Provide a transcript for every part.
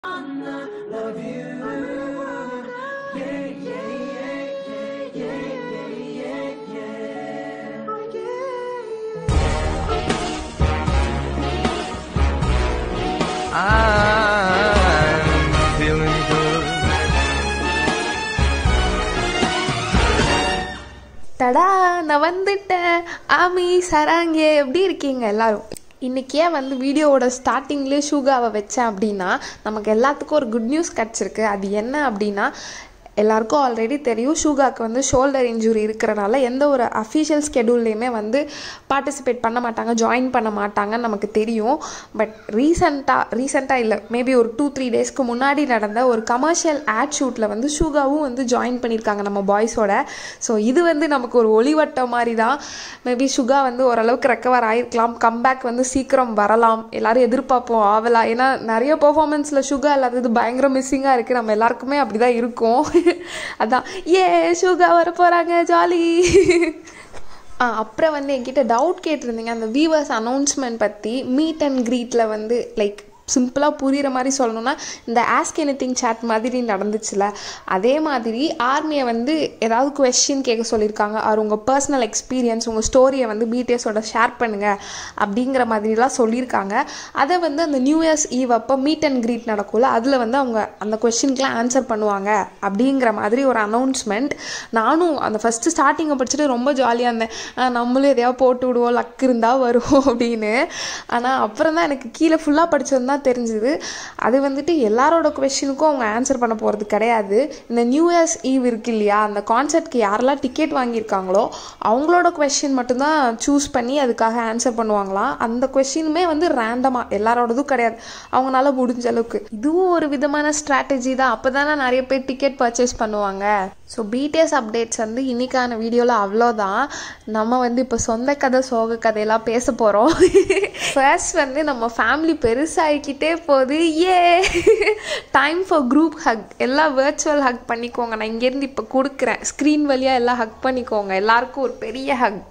Love you. Yeah, yeah, yeah, yeah, yeah, yeah, yeah. Oh, yeah. I'm feeling good. தடா நான் வந்துட்டேன். ஆமி சராங்கே எப்படி இருக்கீங்க எல்லாரும்? இன்றைக்கே வந்து வீடியோவோட ஸ்டார்டிங்லேயே ஷூகாவை வச்சேன் அப்படின்னா நமக்கு எல்லாத்துக்கும் ஒரு குட் நியூஸ் கிடச்சிருக்கு. அது என்ன அப்படின்னா, எல்லாருக்கும் ஆல்ரெடி தெரியும் ஷூகாவுக்கு வந்து ஷோல்டர் இன்ஜுரி இருக்கிறனால எந்த ஒரு அஃபிஷியல் ஸ்கெடியூல்லையுமே வந்து பார்ட்டிசிபேட் பண்ண மாட்டாங்க, ஜாயின் பண்ண மாட்டாங்கன்னு நமக்கு தெரியும். பட் ரீசெண்டாக இல்லை, மேபி ஒரு 2-3 டேஸ்க்கு முன்னாடி நடந்த ஒரு கமர்ஷியல் ஆட் ஷூட்டில் வந்து ஷூகாவும் வந்து ஜாயின் பண்ணியிருக்காங்க நம்ம பாய்ஸோட. ஸோ இது வந்து நமக்கு ஒரு ஒளிவட்டம் மாதிரி தான். மேபி ஷூகா வந்து ஓரளவுக்கு ரெக்கவர் ஆகிருக்கலாம், கம்பேக் வந்து சீக்கிரம் வரலாம், எல்லோரும் எதிர்பார்ப்போம் ஆவலா. ஏன்னா நிறைய பெர்ஃபார்மன்ஸில் ஷூகா இல்லாதது பயங்கர மிஸ்ஸிங்காக இருக்குது. நம்ம எல்லாருக்குமே அப்படி தான் இருக்கும். அதான் ஏ ஷூகா வர போகிறாங்க, ஜாலி. அப்புறம் வந்து என்கிட்ட டவுட் கேட்டிருந்தீங்க அந்த வீவர்ஸ் அனௌன்ஸ்மெண்ட் பற்றி. மீட் அண்ட் க்ரீட்டில் வந்து லைக் சிம்பிளாக புரிகிற மாதிரி சொல்லணும்னா, இந்த ஆஸ்க் எனிதிங் சாட் மாதிரி நடந்துச்சுல, அதே மாதிரி ஆர்மியை வந்து ஏதாவது குவெஸ்டின் கேட்க சொல்லியிருக்காங்க. அவர் உங்கள் பர்சனல் எக்ஸ்பீரியன்ஸ், உங்கள் ஸ்டோரியை வந்து பிடிஎஸோட ஷேர் பண்ணுங்கள் அப்படிங்கிற மாதிரிலாம் சொல்லியிருக்காங்க. அதை வந்து அந்த நியூ இயர்ஸ் ஈவ் அப்போ மீட் அண்ட் க்ரீட் நடக்கும்ல, அதில் வந்து அவங்க அந்த கொஸ்டின்க்கெலாம் ஆன்சர் பண்ணுவாங்க அப்படிங்கிற மாதிரி ஒரு அனௌன்ஸ்மெண்ட். நானும் அந்த ஃபஸ்ட்டு ஸ்டார்டிங்கை படிச்சுட்டு ரொம்ப ஜாலியாக இருந்தேன். நம்மளும் எதையாவது போட்டு விடுவோம், லக் இருந்தால் வருவோம் அப்படின்னு. ஆனால் அப்புறம் தான் எனக்கு கீழே ஃபுல்லாக படிச்சிருந்தா தெரிஞ்சுது அது வந்துட்டு எல்லாரோட கொஸ்டினுக்கும் அவங்க ஆன்சர் பண்ண போகிறது கிடையாது. இந்த நியூ இயர்ஸ் ஈவ் இருக்கு இல்லையா, அந்த கான்சர்ட்க்கு யாரெல்லாம் டிக்கெட் வாங்கியிருக்காங்களோ அவங்களோட கொஸ்டின் மட்டும்தான் சூஸ் பண்ணி அதுக்காக ஆன்சர் பண்ணுவாங்களாம். அந்த கொஸ்டினுமே வந்து ரேண்டமாக, எல்லாரோடதும் கிடையாது, அவங்களால முடிஞ்ச அளவுக்கு. இதுவும் ஒரு விதமான ஸ்ட்ராட்டஜி தான், அப்போ தானே நிறைய பேர் டிக்கெட் பர்ச்சேஸ் பண்ணுவாங்க. ஸோ பிடிஎஸ் அப்டேட்ஸ் வந்து இன்னைக்கான வீடியோவில் அவ்வளோதான். நம்ம வந்து இப்போ சொந்த கதை சோக கதையெல்லாம் பேச போகிறோம். ஃபர்ஸ்ட் வந்து நம்ம ஃபேமிலி பெருசாகிக்கிட்டே போகுது. A time for group hug. எல்லாம் வர்ச்சுவல் ஹக் பண்ணிக்கோங்க. நான் இங்கேருந்து இப்போ கொடுக்குறேன், ஸ்க்ரீன் வழியாக எல்லாம் ஹக் பண்ணிக்கோங்க. எல்லாருக்கும் ஒரு பெரிய ஹக்.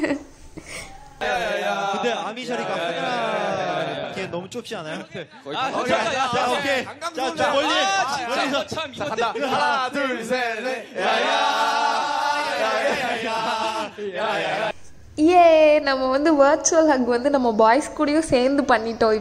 근데 아미샤리가 걔 너무 좁지 않아요? 오케이. 자, 멀리서 참 이거 간다. 하나, 둘, 셋, 넷. 야야야야야야야야. ஏ நம்ம வந்து வர்ச்சுவல் ஹக் வந்து நம்ம பாய்ஸ் கூடயும் சேர்ந்து பண்ணிட்டோம்.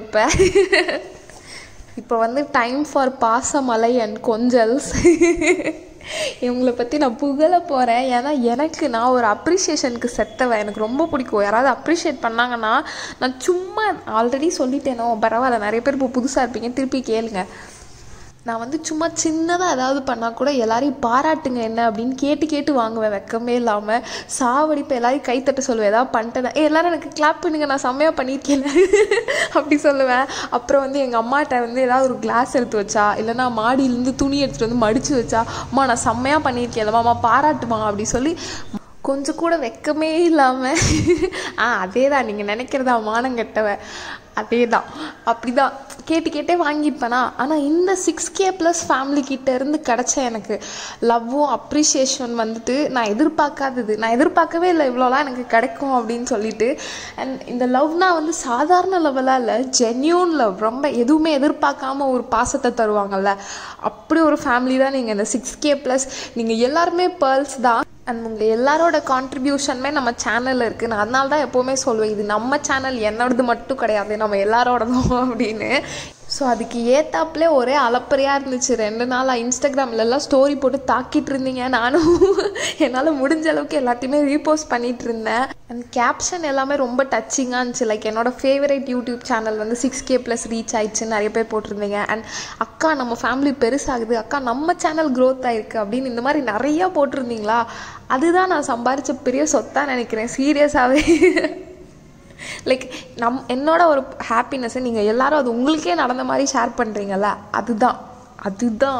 இப்போ வந்து டைம் ஃபார் பாசமலை அண்ட் கொஞ்சல்ஸ். இவங்களை பற்றி நான் புகழ போகிறேன். ஏன்னா நான் ஒரு அப்ரிஷியேஷனுக்கு செத்தவன். எனக்கு ரொம்ப பிடிக்கும் யாராவது அப்ரிஷியேட் பண்ணாங்கன்னா. நான் சும்மா ஆல்ரெடி சொல்லிட்டேனோ, பரவாயில்ல, நிறைய பேர் இப்போ புதுசாக இருப்பீங்க, திருப்பி கேளுங்க. நான் வந்து சும்மா சின்னதாக ஏதாவது பண்ணால் கூட எல்லாரையும் பாராட்டுங்க என்ன அப்படின்னு கேட்டு வாங்குவேன், வெக்கமே இல்லாமல் சாவடிப்பை. எல்லாரையும் கைத்தட்ட சொல்லுவேன், ஏதாவது பண்ணிட்டேன், எல்லோரும் எனக்கு கிளாப் பண்ணுங்க, நான் செம்மையாக பண்ணியிருக்கேன் அப்படி சொல்லுவேன். அப்புறம் வந்து எங்கள் அம்மாட்ட வந்து ஏதாவது ஒரு கிளாஸ் எடுத்து வச்சா, இல்லைனா மாடியிலேருந்து துணி எடுத்துகிட்டு வந்து மடித்து வச்சா, அம்மா நான் செம்மையாக பண்ணியிருக்கேன், அம்மா பாராட்டுமா அப்படி சொல்லி கொஞ்சம் கூட வெக்கமே இல்லாமல். அதே தான் நீங்கள் நினைக்கிறதா மானங்கெட்டவ, அதே தான், அப்படி தான் கேட்டே வாங்கியிருப்பேனா. ஆனால் இந்த 6K+ ஃபேமிலிக்கிட்ட இருந்து கிடச்ச எனக்கு லவ்வும் அப்ரிஷியேஷன் வந்துட்டு நான் எதிர்பார்க்காதது. நான் எதிர்பார்க்கவே இல்லை இவ்வளோலாம் எனக்கு கிடைக்கும் அப்படின்னு சொல்லிட்டு. அண்ட் இந்த லவ்னால் வந்து சாதாரண லவ்வெல்லாம் இல்லை, ஜென்யூன் லவ். ரொம்ப எதுவுமே எதிர்பார்க்காம ஒரு பாசத்தை தருவாங்கல்ல, அப்படி ஒரு ஃபேமிலி தான் நீங்கள். இந்த 6K+, நீங்கள் எல்லாருமே பேர்ல்ஸ் தான். அண்ட் உங்கள் எல்லாரோட கான்ட்ரிபியூஷனுமே நம்ம சேனலில் இருக்குது. நான் அதனால தான் எப்போவுமே சொல்லுவேன், இது நம்ம சேனல், என்னோடது மட்டும் கிடையாது, நம்ம எல்லாரோடதும் அப்படின்னு. ஸோ அதுக்கு ஏத்தாப்புலே ஒரே அலப்பறையாக இருந்துச்சு 2 நாளாக. இன்ஸ்டாகிராம்லலாம் ஸ்டோரி போட்டு தாக்கிட்டு இருந்தீங்க, நானும் என்னால் முடிஞ்ச அளவுக்கு எல்லாத்தையுமே ரீபோஸ்ட் பண்ணிகிட்டு இருந்தேன். அண்ட் கேப்ஷன் எல்லாமே ரொம்ப டச்சிங்காக இருந்துச்சு. லைக் என்னோட ஃபேவரட் யூடியூப் சேனல் வந்து 6K+ ரீச் ஆயிடுச்சுன்னு நிறைய பேர் போட்டிருந்தீங்க. அண்ட் அக்கா நம்ம ஃபேமிலி பெருசாகுது, அக்கா நம்ம சேனல் க்ரோத் ஆகிருக்கு அப்படின்னு இந்த மாதிரி நிறையா போட்டிருந்தீங்களா. அதுதான் நான் சம்பாதிச்ச பெரிய சொத்தாக நினைக்கிறேன், சீரியஸாகவே. லைக் என்னோட ஒரு ஹாப்பினஸ்ஸை நீங்கள் எல்லாரும் அது உங்களுக்கே நடந்த மாதிரி ஷேர் பண்ணுறீங்கல்ல, அதுதான்.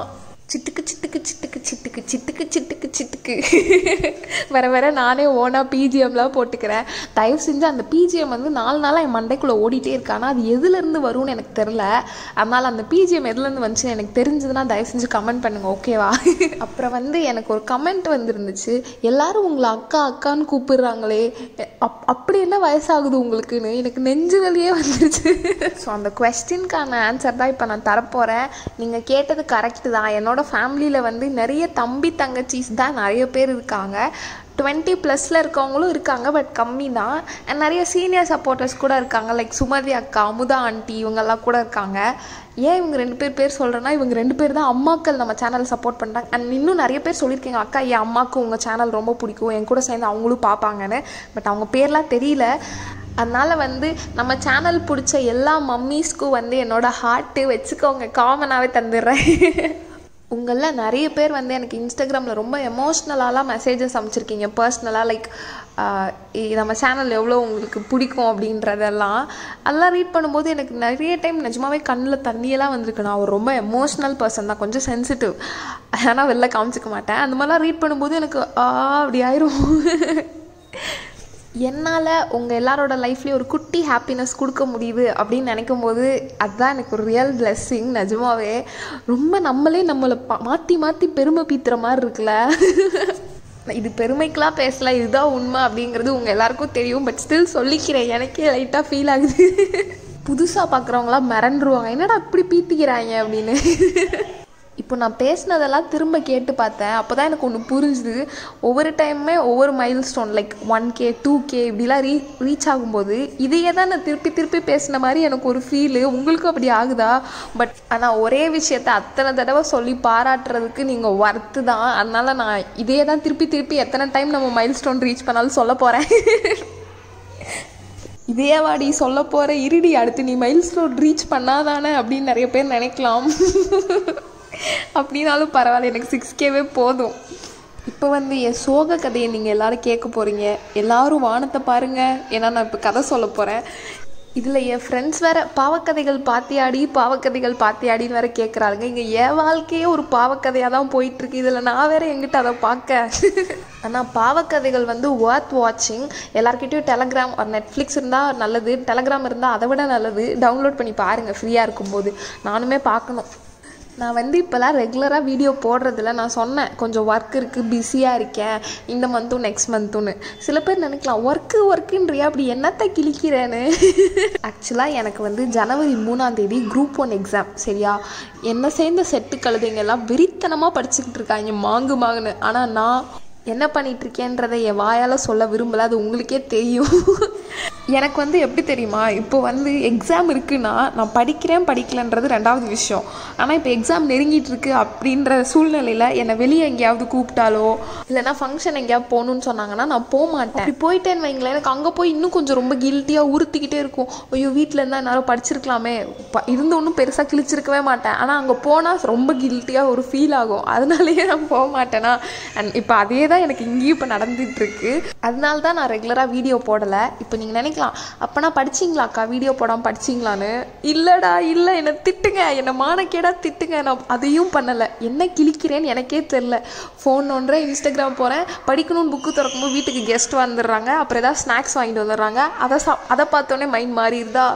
சிட்டுக்கு சிட்டுக்கு சிட்டுக்கு சிட்டுக்கு சிட்டுக்கு சிட்டுக்கு சிட்டுக்கு வர வர நானே ஓனாக பிஜிஎம்லாம் போட்டுக்கிறேன். தயவு செஞ்சு அந்த பிஜிஎம் வந்து 4 நாளாக என் மண்டைக்குள்ளே ஓடிட்டே இருக்கு. ஆனால் அது எதுலேருந்து வரும்னு எனக்கு தெரில. அதனால் அந்த பிஜிஎம் எதுலேருந்து வந்துச்சுன்னு எனக்கு தெரிஞ்சதுன்னா தயவு செஞ்சு கமெண்ட் பண்ணுங்கள், ஓகேவா? அப்புறம் வந்து எனக்கு ஒரு கமெண்ட் வந்துருந்துச்சு, எல்லாரும் உங்களை அக்கா அக்கான்னு கூப்பிடுறாங்களே, அப்படி என்ன வயசாகுது உங்களுக்குன்னு. எனக்கு நெஞ்சு வலியே வந்துருச்சு. ஸோ அந்த கொஸ்டின்கான ஆன்சர் தான் இப்போ நான் தரப்போகிறேன். நீங்கள் கேட்டது கரெக்டு தான். என்னோட ஃபேமிலியில் வந்து நிறைய தம்பி தங்கச்சிஸ் தான் நிறைய பேர் இருக்காங்க. 20+ இருக்கவங்களும் இருக்காங்க, பட் கம்மி தான். நிறைய சீனியர் சப்போர்ட்டர்ஸ் கூட இருக்காங்க, லைக் சுமதி அக்கா, அமுதா ஆண்டி, இவங்கெல்லாம் கூட இருக்காங்க. ஏன் இவங்க 2 பேர் சொல்கிறேன்னா, இவங்க 2 பேர் தான் அம்மாக்கள் நம்ம சேனல் சப்போர்ட் பண்ணுறாங்க. அண்ட் இன்னும் நிறைய பேர் சொல்லியிருக்கீங்க, அக்கா என் அம்மாவுக்கு உங்கள் சேனல் ரொம்ப பிடிக்கும், என் கூட சேர்ந்து அவங்களும் பார்ப்பாங்கன்னு. பட் அவங்க பேர்லாம் தெரியல. அதனால் வந்து நம்ம சேனல் பிடிச்ச எல்லா மம்மீஸ்க்கும் வந்து என்னோட ஹார்ட்டு வச்சுக்கோங்க, காமனாகவே தந்துடுறேன். உங்களில் நிறைய பேர் வந்து எனக்கு இன்ஸ்டாகிராமில் ரொம்ப எமோஷ்னலாலாம் மெசேஜஸ் அமைச்சிருக்கீங்க, பர்சனலாக, லைக் நம்ம சேனல் எவ்வளோ உங்களுக்கு பிடிக்கும் அப்படின்றதெல்லாம். அதெல்லாம் ரீட் பண்ணும்போது எனக்கு நிறைய டைம் நிஜமாவே கண்ணில் தண்ணியெல்லாம் வந்திருக்கு. நான் ஒரு ரொம்ப எமோஷ்னல் பர்சன் தான், கொஞ்சம் சென்சிட்டிவ், ஆனால் வெளில காமிச்சிக்க மாட்டேன். அந்த மாதிரிலாம் ரீட் பண்ணும்போது எனக்கு அப்படி ஆயிரும். என்னால் உங்கள் எல்லாரோட லைஃப்லேயும் ஒரு குட்டி ஹாப்பினஸ் கொடுக்க முடியுது அப்படின்னு நினைக்கும் போது அதுதான் எனக்கு ஒரு ரியல் பிளெஸ்ஸிங். நிஜமாவே ரொம்ப நம்மளே நம்மளை மாற்றி மாற்றி பெருமை பீத்துற மாதிரி இருக்குல்ல. இது பெருமைக்கெலாம் பேசல, இதுதான் உண்மை அப்படிங்கிறது உங்கள் எல்லாருக்கும் தெரியும். பட் ஸ்டில் சொல்லிக்கிறேன், எனக்கே லைட்டாக ஃபீல் ஆகுது. புதுசாக பார்க்குறவங்களாம் மிரண்டுருவாங்க, என்னடா இப்படி பீத்திக்கிறாங்க அப்படின்னு. இப்போ நான் பேசினதெல்லாம் திரும்ப கேட்டு பார்த்தேன். அப்போ தான் எனக்கு ஒன்று புரிஞ்சுது. ஒவ்வொரு டைமுமே ஒவ்வொரு mile stone, like 1K 2K இப்படிலாம் ரீச் ஆகும்போது இதையே தான் நான் திருப்பி பேசின மாதிரி எனக்கு ஒரு ஃபீலு. உங்களுக்கும் அப்படி ஆகுதா? பட் ஆனால் ஒரே விஷயத்த அத்தனை தடவை சொல்லி பாராட்டுறதுக்கு நீங்கள் ஒர்த்து தான். அதனால் நான் இதையே தான் திருப்பி எத்தனை டைம் நம்ம மைல் ஸ்டோன் ரீச் பண்ணாலும் சொல்ல போகிறேன். இதே வாடி சொல்ல போகிற, இருடி அடுத்து நீ மைல் ஸ்டோன் ரீச் பண்ணாதானே அப்படின்னு நிறைய பேர் நினைக்கலாம். அப்படின்னாலும் பரவாயில்ல, எனக்கு 6Kவே போதும். இப்போ வந்து என் சோக கதையை நீங்கள் எல்லோரும் கேட்க போகிறீங்க. எல்லோரும் வானத்தை பாருங்கள், ஏன்னா நான் இப்போ கதை சொல்ல போகிறேன். இதில் என் ஃப்ரெண்ட்ஸ் வேறு பாவக்கதைகள் பாத்தியாடின்னு வேறு கேட்குறாங்க. இங்கே என் வாழ்க்கையே ஒரு பாவக்கதையாக தான் போயிட்டுருக்கு. இதில் நான் வேறு எங்கிட்ட அதை பார்க்க. ஆனால் பாவக்கதைகள் வந்து ஒர்த் வாட்சிங். எல்லாருக்கிட்டையும் டெலகிராம் ஒரு நெட்ஃப்ளிக்ஸ் இருந்தால் நல்லது, டெலகிராம் இருந்தால் அதை விட நல்லது. டவுன்லோட் பண்ணி பாருங்கள் ஃப்ரீயாக இருக்கும்போது. நானுமே பார்க்கணும். நான் வந்து இப்போலாம் ரெகுலராக வீடியோ போடுறதில்ல. நான் சொன்னேன் கொஞ்சம் ஒர்க் இருக்குது, பிஸியாக இருக்கேன் இந்த மந்த்தும் நெக்ஸ்ட் மந்த்துன்னு. சில பேர் நினைக்கலாம் ஒர்க்குன்றியா, அப்படி என்னத்தை கிழிக்கிறேன்னு. ஆக்சுவலாக எனக்கு வந்து ஜனவரி 3ஆம் தேதி Group 1 எக்ஸாம். சரியா, என்னை சேர்ந்த செட்டு கழுதைங்கெல்லாம் வெறித்தனமாக படிச்சுக்கிட்டு இருக்காங்க மாங்குன்னு. ஆனால் நான் என்ன பண்ணிகிட்ருக்கேன்றதை என் வாயால் சொல்ல விரும்பலை, அது உங்களுக்கே தெரியும். எனக்கு வந்து எப்படி தெரியுமா, இப்போ வந்து எக்ஸாம் இருக்குன்னா நான் படிக்கலன்றது 2வது விஷயம். ஆனால் இப்போ எக்ஸாம் நெருங்கிட்டு இருக்கு அப்படின்ற சூழ்நிலையில் என்னை வெளியே எங்கேயாவது கூப்பிட்டாலோ இல்லைனா ஃபங்க்ஷன் எங்கேயாவது போகணுன்னு சொன்னாங்கன்னா நான் போக மாட்டேன். அப்படி போயிட்டேன்னு வைங்களேன், எனக்கு அங்கே போய் இன்னும் கொஞ்சம் ரொம்ப கில்ட்டியாக உறுத்திக்கிட்டே இருக்கும். ஐயோ வீட்டில் இருந்தால் எல்லாரும் படிச்சிருக்கலாமே, இருந்து ஒன்றும் பெருசாக கிழிச்சிருக்கவே மாட்டேன். ஆனால் அங்கே போனால் ரொம்ப கில்ட்டியாக ஒரு ஃபீல் ஆகும். அதனாலேயே நான் போக மாட்டேனா. அண்ட் இப்போ அதே தான் எனக்கு இங்கேயும் இப்போ நடந்துகிட்ருக்கு. அதனால தான் நான் ரெகுலராக வீடியோ போடலை. இப்போ நீங்கள் நினைக்கலாம், அப்போனா படிச்சிங்களாக்கா, வீடியோ போடாமல் படிச்சிங்களான்னு. இல்லைடா இல்லை, என்னை திட்டுங்க, என்னை மானக்கேடா திட்டுங்க, நான் அதையும் பண்ணலை. என்ன கிழிக்கிறேன்னு எனக்கே தெரில. ஃபோன் ஒன்றே இன்ஸ்டாகிராம் போகிறேன், படிக்கணும்னு புக்கு திறக்கும்போது வீட்டுக்கு கெஸ்ட் வந்துடுறாங்க, அப்புறம் ஏதாவது ஸ்நாக்ஸ் வாங்கிட்டு வந்துடுறாங்க. அதை பார்த்தோன்னே மைண்ட் மாறிடுதா.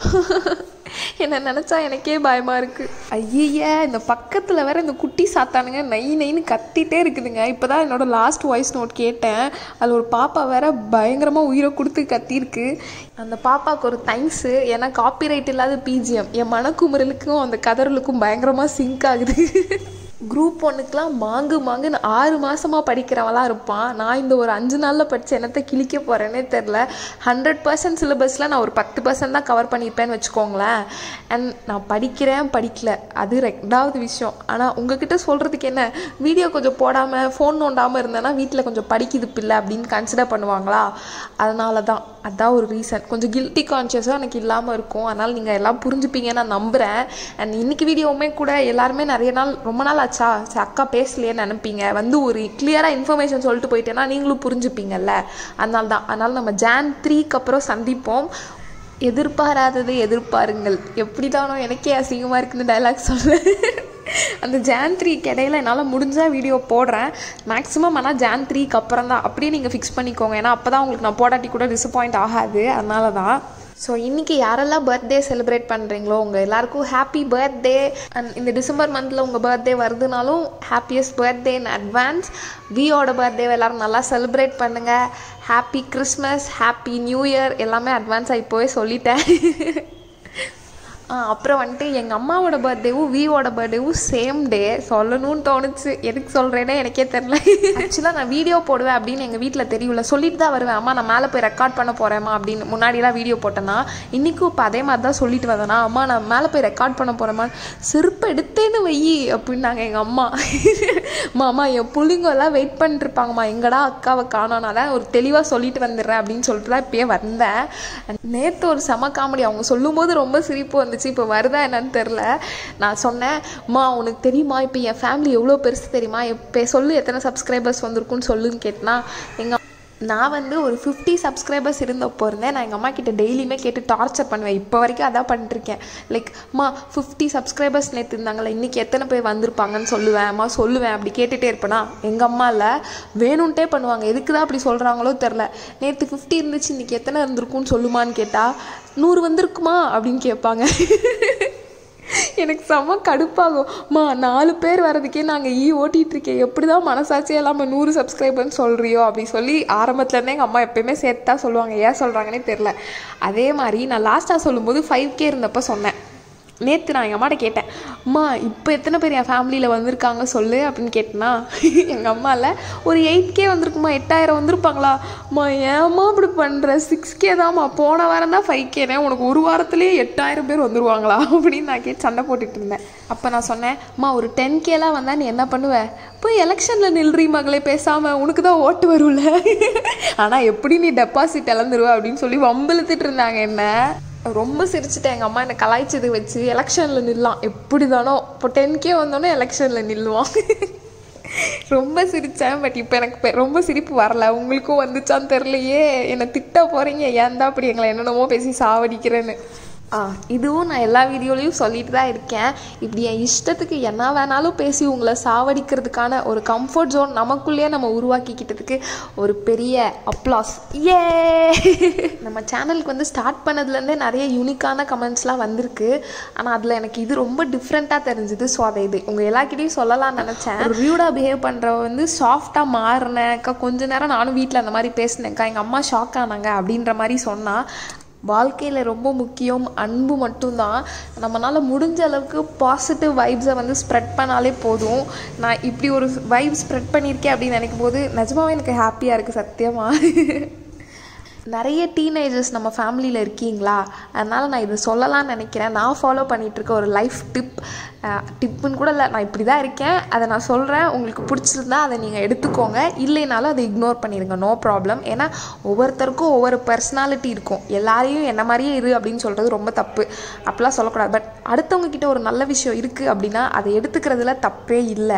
என்னை நினச்சா எனக்கே பயமாக இருக்குது. ஐய, இந்த பக்கத்தில் வேறு இந்த குட்டி சாத்தானுங்க நைன்னு கத்திட்டே இருக்குதுங்க. இப்போ தான் என்னோட லாஸ்ட் வாய்ஸ் நோட் கேட்டேன். அதில் ஒரு பாப்பா வேறு பயங்கரமாக உயிரை கொடுத்து கத்திருக்கு. அந்த பாப்பாவுக்கு ஒரு தேங்க்ஸு. ஏன்னா காப்பிரைட் இல்லாத பிஜிஎம் என் மனக்குமுறலுக்கும் அந்த கதறலுக்கும் பயங்கரமாக சிங்க் ஆகுது. Group 1க்குலாம் மாங்குன்னு 6 மாதமாக படிக்கிறவளாம் இருப்பான். நான் இந்த ஒரு 5 நாளில் படித்த என்னத்தை கிழிக்க போகிறேன்னே தெரில. 100% சிலபஸில் நான் ஒரு 10% தான் கவர் பண்ணியிருப்பேன்னு வச்சுக்கோங்களேன். அண்ட் நான் படிக்கல, அது 2வது விஷயம். ஆனால் உங்ககிட்ட சொல்கிறதுக்கு என்ன, வீடியோ கொஞ்சம் போடாமல் ஃபோன் நோண்டாமல் இருந்தேன்னா வீட்டில் கொஞ்சம் படிக்குது பிள்ளை அப்படின்னு கன்சிடர் பண்ணுவாங்களா. அதனால தான், அதான் ஒரு ரீசன். கொஞ்சம் கில்ட்டி கான்ஷியஸாக எனக்கு இல்லாமல் இருக்கும். அதனால் நீங்கள் எல்லாம் புரிஞ்சுப்பீங்கன்னு நான் நம்புகிறேன். அண்ட் இன்றைக்கி வீடியோவுமே கூட எல்லாருமே ரொம்ப நாள் ஆச்சா அக்கா பேசலையேன்னு நினைப்பீங்க. வந்து ஒரு கிளியராக இன்ஃபர்மேஷன் சொல்லிட்டு போயிட்டேன்னா நீங்களும் புரிஞ்சுப்பீங்கல்ல. அதனால நம்ம Jan 3க்கு அப்புறம் சந்திப்போம். எதிர்பாராததை எதிர்பாருங்கள். எப்படி தானோ எனக்கே அசிங்கமாக இருக்குன்னு டைலாக் சொல்லுவேன். அந்த ஜான் 3க்கு இடையில என்னால் முடிஞ்சால் வீடியோ போடுறேன் மேக்ஸிமம். ஆனால் ஜான் 3க்கு அப்புறம் தான் அப்படியே நீங்கள் ஃபிக்ஸ் பண்ணிக்கோங்க. ஏன்னா அப்போ தான் உங்களுக்கு நான் போடாட்டி கூட டிசப்பாயிண்ட் ஆகாது. அதனால தான். ஸோ இன்றைக்கி யாரெல்லாம் பர்த்டே செலிப்ரேட் பண்ணுறீங்களோ உங்கள் எல்லாருக்கும் ஹாப்பி பர்த்டே. அண்ட் இந்த டிசம்பர் மந்தில் உங்கள் பர்த்டே வருதுனாலும் ஹாப்பியஸ்ட் பர்த்டே இன் அட்வான்ஸ். வியோட பர்த்டேவை எல்லோரும் நல்லா செலிப்ரேட் பண்ணுங்கள். Happy Christmas, happy new year எல்லாமே அட்வான்ஸாக இப்போவே சொல்லிட்டேன். அப்புறம் வந்துட்டு எங்கள் அம்மாவோட பர்த்டேவும் வியோட பர்த்டேவும் சேம் டே. சொல்லணும்னு தோணுச்சு, எதுக்கு சொல்கிறேன்னே எனக்கே தெரில. ஆக்சுவலாக நான் வீடியோ போடுவேன் அப்படின்னு எங்கள் வீட்டில் தெரியல, சொல்லிட்டு தான் வருவேன். அம்மா நான் மேலே போய் ரெக்கார்ட் பண்ண போகிறேம்மா அப்படின்னு. முன்னாடிலாம் வீடியோ போட்டேன்னா இன்றைக்கும் இப்போ அதே மாதிரி தான் சொல்லிட்டு வந்தேன்னா, அம்மா நான் மேலே போய் ரெக்கார்ட் பண்ண போகிறேம்மா, செருப்பு எடுத்தேன்னு வையி அப்படின்னாங்க எங்கள் அம்மா. அம்மா என் பிள்ளைங்க எல்லாம் வெயிட் பண்ணிட்டுருப்பாங்கம்மா, எங்கடா அக்காவை காணோனால ஒரு தெளிவாக சொல்லிட்டு வந்துடுறேன் அப்படின்னு சொல்லிட்டு தான் இப்போயே வந்தேன். நேற்று ஒரு செம காமெடி, அவங்க சொல்லும் போது ரொம்ப சிரிப்பு வந்துச்சு. இப்போ வருதா என்னன்னு தெரில. நான் சொன்னேன், அம்மா உனக்கு தெரியுமா இப்போ என் ஃபேமிலி எவ்வளோ பெருசு தெரியுமா, இப்போ சொல்லு எத்தனை சப்ஸ்கிரைபர்ஸ் வந்திருக்குன்னு சொல்லுன்னு கேட்டேன்னா, நான் வந்து ஒரு 50 சப்ஸ்கிரைபர்ஸ் இருந்தப்போ இருந்தேன். நான் எங்கள் அம்மா கிட்ட டெய்லியுமே கேட்டு டார்ச்சர் பண்ணுவேன். இப்போ வரைக்கும் அதான் பண்ணிட்டுருக்கேன். லைக் அம்மா 50 சப்ஸ்கிரைபர்ஸ் நேற்று இருந்தாங்களே, இன்றைக்கி எத்தனை பேர் வந்திருப்பாங்கன்னு சொல்லுவேன். அம்மா சொல்லுவேன், அப்படி கேட்டுகிட்டே இருப்பேனா. எங்கள் அம்மா இல்லை வேணும்ன்ட்டே பண்ணுவாங்க. எதுக்கு தான் அப்படி சொல்கிறாங்களோ தெரில. நேற்று 50 இருந்துச்சு, இன்றைக்கி எத்தனை இருந்திருக்குன்னு சொல்லுமான்னு கேட்டால் 100 வந்திருக்குமா அப்படின்னு கேட்பாங்க. எனக்கு செம்ம கடுப்பாகும். 4 பேர் வர்றதுக்கே நாங்கள் ஓட்டிகிட்ருக்கேன், எப்படி தான் மனசாட்சியே இல்லாமல் 100 சப்ஸ்கிரைபர்னு சொல்கிறியோ அப்படி சொல்லி ஆரம்பத்துலேருந்தே எங்கள் அம்மா எப்போயுமே சேர்த்து தான் சொல்லுவாங்க. ஏன் சொல்கிறாங்கன்னே தெரில. அதே மாதிரி நான் லாஸ்ட்டாக சொல்லும்போது 5K இருந்தப்போ சொன்னேன். நேற்று நான் எங்கள் அம்மாட்ட கேட்டேன், அம்மா இப்போ எத்தனை பேர் என் ஃபேமிலியில் வந்திருக்காங்க சொல்லு அப்படின்னு கேட்டேன்னா, எங்கள் அம்மாவில் ஒரு 8K வந்திருக்குமா, 8000 வந்திருப்பாங்களா. அம்மா ஏம்மா இப்படி பண்ணுற, 6K தான்மா, போன வாரம் தான் 5Kனே, உனக்கு ஒரு வாரத்துலேயே 8000 பேர் வந்துருவாங்களா அப்படின்னு நான் கேட்டு சண்டை போட்டுட்டு இருந்தேன். அப்போ நான் சொன்னேன், அம்மா ஒரு 10Kலாம் வந்தால் நீ என்ன பண்ணுவேன், போய் எலெக்ஷனில் நில்றி மகளே பேசாமல், உனக்கு தான் ஓட்டு வரும்ல, ஆனால் எப்படி நீ டெபாசிட் இழந்துருவ அப்படின்னு சொல்லி வம்பிழுத்துட்டு இருந்தாங்க என்ன. ரொம்ப சிரிச்சுட்டேன். எங்கள் அம்மா என்னை கலாய்ச்சது வச்சு எலெக்ஷனில் நில்லாம் எப்படி தானோ. இப்போ 10K வந்தோன்னே எலெக்ஷனில் நில்லுவான். ரொம்ப சிரித்தேன். பட் இப்போ எனக்கு ரொம்ப சிரிப்பு வரல. உங்களுக்கும் வந்துச்சான்னு தெரிலையே. என்னை திட்ட போகிறீங்க, ஏன் தான் அப்படி எங்களை என்னென்னமோ பேசி சாவடிக்கிறேன்னு. இதுவும் நான் எல்லா வீடியோலையும் சொல்லிட்டு தான் இருக்கேன். இப்படி என் இஷ்டத்துக்கு என்ன வேணாலும் பேசி உங்களை சாவடிக்கிறதுக்கான ஒரு கம்ஃபர்ட் ஜோன் நமக்குள்ளேயே நம்ம உருவாக்கிக்கிட்டதுக்கு ஒரு பெரிய அப்ளாஸ். ஏ நம்ம சேனலுக்கு வந்து ஸ்டார்ட் பண்ணதுலேருந்தே நிறைய யூனிக்கான கமெண்ட்ஸ்லாம் வந்திருக்கு. ஆனால் அதில் எனக்கு இது ரொம்ப டிஃப்ரெண்ட்டாக தெரிஞ்சுது. ஸோ அதை இது உங்கள் எல்லாக்கிட்டையும் சொல்லலாம்னு நினச்சேன். ஒரு ரியூடாக பிஹேவ் பண்ணுறவ வந்து சாஃப்டாக மாறினேக்கா, கொஞ்ச நேரம் நானும் வீட்டில் அந்த மாதிரி பேசினேன்க்கா, எங்கள் அம்மா ஷாக் ஆனாங்க அப்படின்ற மாதிரி சொன்னால், வாழ்க்கையில் ரொம்ப முக்கியம் அன்பு மட்டும்தான். நம்மளால் முடிஞ்ச அளவுக்கு பாசிட்டிவ் வைப்ஸை வந்து ஸ்ப்ரெட் பண்ணாலே போதும். நான் இப்படி ஒரு வைப் ஸ்ப்ரெட் பண்ணியிருக்கேன் அப்படின்னு நினைக்கும் போது நிஜமாவே எனக்கு ஹாப்பியாக இருக்குது சத்தியமாக. நிறைய டீனேஜர்ஸ் நம்ம ஃபேமிலியில் இருக்கீங்களா, அதனால் நான் இதை சொல்லலாம்னு நினைக்கிறேன். நான் ஃபாலோ பண்ணிகிட்ருக்க ஒரு லைஃப் டிப்புன்னு கூட இல்லை, நான் இப்படி தான் இருக்கேன், அதை நான் சொல்கிறேன். உங்களுக்கு பிடிச்சிருந்தா அதை நீங்கள் எடுத்துக்கோங்க, இல்லைனாலும் அதை இக்னோர் பண்ணிடுங்க, நோ ப்ராப்ளம். ஏன்னா ஒவ்வொருத்தருக்கும் ஒவ்வொரு பர்சனாலிட்டி இருக்கும். எல்லாரையும் என்ன மாதிரியே இரு அப்படின்னு சொல்கிறது ரொம்ப தப்பு, அப்படிலாம் சொல்லக்கூடாது. பட் அடுத்தவங்க கிட்ட ஒரு நல்ல விஷயம் இருக்குது அப்படின்னா அதை எடுத்துக்கிறதுல தப்பே இல்லை.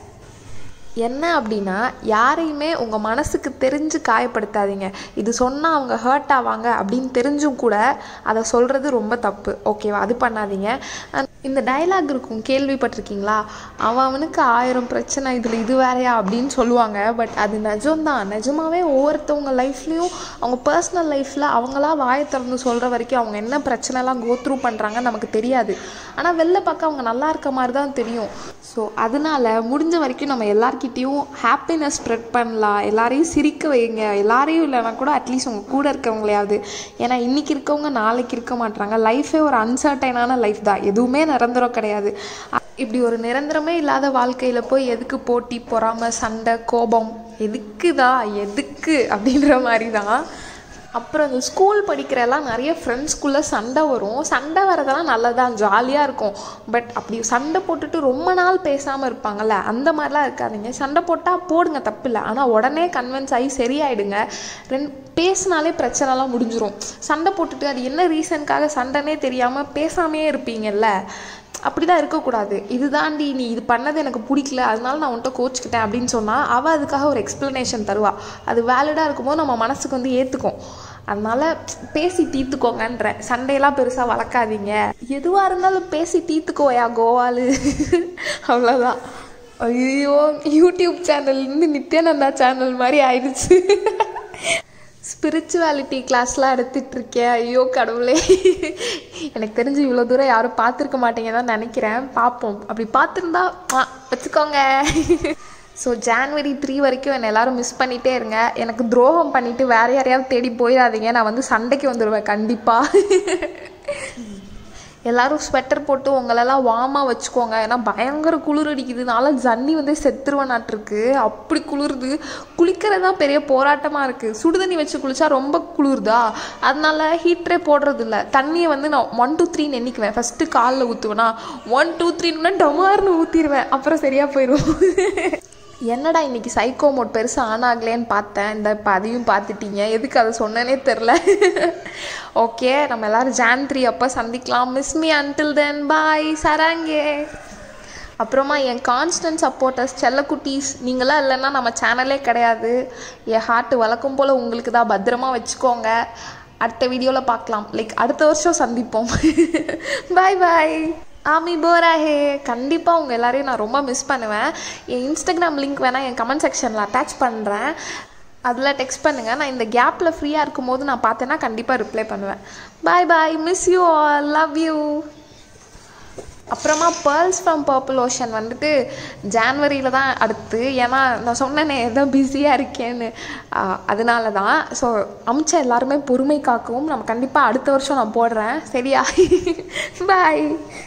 என்ன அப்படின்னா, யாரையுமே உங்கள் மனசுக்கு தெரிஞ்சு காயப்படுத்தாதீங்க. இது சொன்னால் அவங்க ஹர்ட் ஆவாங்க அப்படின்னு தெரிஞ்சும் கூட அதை சொல்கிறது ரொம்ப தப்பு, ஓகேவா? அது பண்ணாதீங்க. இந்த டைலாக் இருக்கும், கேள்விப்பட்டிருக்கீங்களா? அவனுக்கு 1000 பிரச்சனை, இதில் இது வேறையா அப்படின்னு சொல்லுவாங்க. பட் அது நிஜம்தான். நிஜமாகவே ஒவ்வொருத்தவங்க லைஃப்லேயும் அவங்க பர்சனல் லைஃப்பில் அவங்களா வாயை திறந்து சொல்கிற வரைக்கும் அவங்க என்ன பிரச்சனைலாம் கோத்ரூ பண்ணுறாங்கன்னு நமக்கு தெரியாது. ஆனால் வெளில பார்க்க அவங்க நல்லா இருக்க மாதிரி தான் தெரியும். ஸோ அதனால் முடிஞ்ச வரைக்கும் நம்ம எல்லாருக்கிட்டேயும் ஹாப்பினஸ் ஸ்ப்ரெட் பண்ணலாம். எல்லாரையும் சிரிக்க வைங்க. எல்லாரையும் இல்லைனா கூட அட்லீஸ்ட் உங்கள் கூட இருக்கவங்களையாவது. ஏன்னா இன்றைக்கி இருக்கவங்க நாளைக்கு இருக்க மாட்டாங்க. லைஃபே ஒரு அன்சர்டைனான லைஃப் தான், எதுவுமே நிரந்தரம் கிடையாது. இப்படி ஒரு நிரந்தரமே இல்லாத வாழ்க்கையில் போய் எதுக்கு போட்டி, பொறாமை, சண்டை, கோபம், எதுக்கு அப்படின்ற மாதிரி தான். அப்புறம் இந்த ஸ்கூல் படிக்கிறெல்லாம் நிறைய ஃப்ரெண்ட்ஸ்குள்ளே சண்டை வரும். சண்டை வரதெல்லாம் நல்லதான், ஜாலியாக இருக்கும். பட் அப்படி சண்டை போட்டுட்டு ரொம்ப நாள் பேசாமல் இருப்பாங்கள்ல, அந்த மாதிரிலாம் இருக்காதிங்க. சண்டை போட்டால் போடுங்க, தப்பு இல்லை. ஆனால் உடனே கன்வின்ஸ் ஆகி சரியாயிடுங்க. பேசினாலே பிரச்சனைலாம் முடிஞ்சிடும். சண்டை போட்டுட்டு அது என்ன ரீசனுக்காக சண்டைனே தெரியாமல் பேசாமையே இருப்பீங்கல்ல, அப்படி தான் இருக்கக்கூடாது. இதுதாண்டி நீ இது பண்ணது எனக்கு பிடிக்கல, அதனால நான் உன்கிட்ட கோச்சிக்கிட்டேன் அப்படின்னு சொன்னால் அவள் அதுக்காக ஒரு எக்ஸ்ப்ளனேஷன் தருவாள். அது வேலிடாக இருக்கும்போது நம்ம மனசுக்கு வந்து ஏற்றுக்கும். அதனால் பேசி தீர்த்துக்கோங்கன்றேன். சண்டையெல்லாம் பெருசாக வளர்க்காதீங்க, எதுவாக இருந்தாலும் பேசி தீர்த்துக்கோயா கோவாலு. அவ்வளோதான். ஐயோ, யூடியூப் சேனல்லேருந்து நித்யானந்தா சேனல் மாதிரி ஆயிடுச்சு. ஸ்பிரிச்சுவாலிட்டி கிளாஸ்லாம் எடுத்துகிட்ருக்கேன். ஐயோ கடவுளே, எனக்கு தெரிஞ்சு இவ்வளோ தூரம் யாரும் பார்த்துருக்க மாட்டேங்க தான் நினைக்கிறேன். பார்ப்போம், அப்படி பார்த்துருந்தா வச்சுக்கோங்க. ஸோ January 3 வரைக்கும் என்னை எல்லோரும் மிஸ் பண்ணிகிட்டே இருங்க. எனக்கு துரோகம் பண்ணிவிட்டு வேறு யாரையாவது தேடி போயிடாதீங்க. நான் வந்து சண்டைக்கு வந்துடுவேன் கண்டிப்பாக. எல்லோரும் ஸ்வெட்டர் போட்டு உங்களெல்லாம் வார்மாக வச்சுக்கோங்க. ஏன்னா பயங்கர குளிர் அடிக்குதுனால ஜன்னி வந்து செத்துருவனாட்டிருக்கு. அப்படி குளிருது. குளிக்கிறது தான் பெரிய போராட்டமாக இருக்குது. சுடுதண்ணி வச்சு குளித்தா ரொம்ப குளிருதா, அதனால ஹீட்டரே போடுறது இல்லை. தண்ணியை வந்து நான் 1 2 3 எண்ணிக்குவேன். ஃபஸ்ட்டு காலில் ஊற்றுவேனா 1 2 3ன்னா டமார்னு ஊற்றிடுவேன். அப்புறம் சரியாக போயிடும். என்னடா இன்றைக்கி சைக்கோ மோட் பெருசாக ஆன் ஆகலேன்னு பார்த்தேன். இந்த இப்போ அதையும் பார்த்துட்டீங்க. எதுக்கு அதை சொன்னேனே தெரில. ஓகே, நம்ம எல்லோரும் Jan 3 அப்போ சந்திக்கலாம். Miss me until then, bye சராங்கே. அப்புறமா என் கான்ஸ்டன்ட் சப்போர்ட்டர்ஸ் செல்லக்குட்டீஸ், நீங்களாம் இல்லைன்னா நம்ம சேனலே கிடையாது. என் ஹார்ட் வழக்கம் போல் உங்களுக்கு தான். பத்திரமா வச்சுக்கோங்க. அடுத்த வீடியோவில் பார்க்கலாம். அடுத்த வருஷம் சந்திப்போம். பாய் பாய். ஆமி போராஹே. கண்டிப்பாக உங்கள் எல்லோரையும் நான் ரொம்ப மிஸ் பண்ணுவேன். என் இன்ஸ்டாகிராம் லிங்க் வேணால் என் கமெண்ட் செக்ஷனில் அட்டாச் பண்ணுறேன். அதில் டெக்ஸ்ட் பண்ணுங்கள். நான் இந்த கேப்பில் ஃப்ரீயாக இருக்கும் போது நான் பார்த்தேன்னா கண்டிப்பாக ரிப்ளை பண்ணுவேன். Bye bye. Miss you all. Love you. அப்புறமா Pearls from Purple Ocean வந்துட்டு ஜான்வரியில் தான் அடுத்து. ஏன்னா நான் சொன்னேனே ஏதோ பிஸியாக இருக்கேன்னு, அதனால தான். ஸோ அமிச்ச எல்லாருமே பொறுமை காக்கவும். நம்ம கண்டிப்பாக அடுத்த வருஷம் நான் போடுறேன். சரியா? பாய்.